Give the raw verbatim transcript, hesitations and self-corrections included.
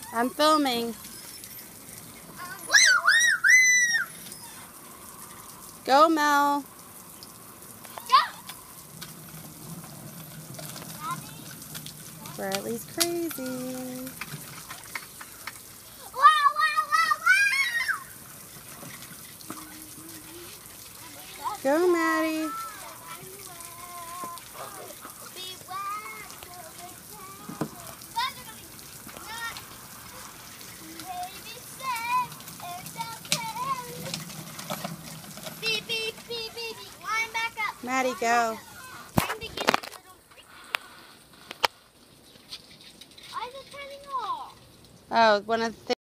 I'm filming. Go, Mel. Bradley's crazy. Go, Maddie. Maddie, go. Oh, one of the